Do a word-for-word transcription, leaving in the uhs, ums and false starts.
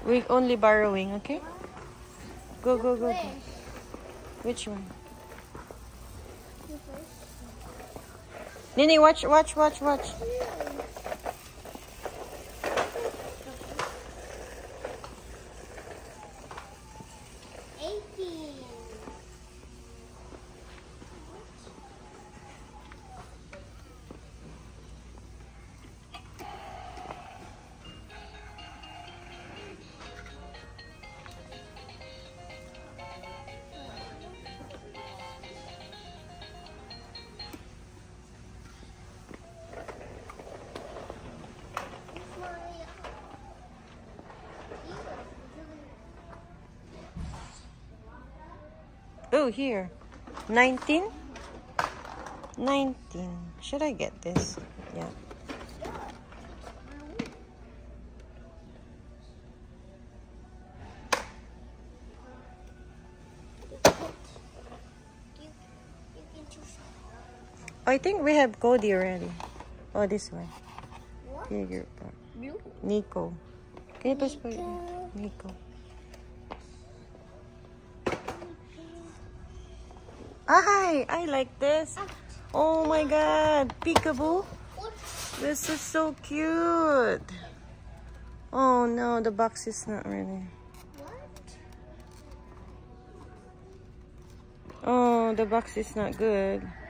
We only borrowing, okay? Go, go, go, go. Which one? Nini, watch, watch, watch, watch. Oh, here. nineteen? nineteen. Should I get this? Yeah. I think we have Cody already. Oh, this one. What? Here, here. Blue? Nico. Can you please put it? Nico. Hi, I like this. Oh my god, peekaboo. This is so cute. Oh no, the box is not ready. What? Oh, the box is not good.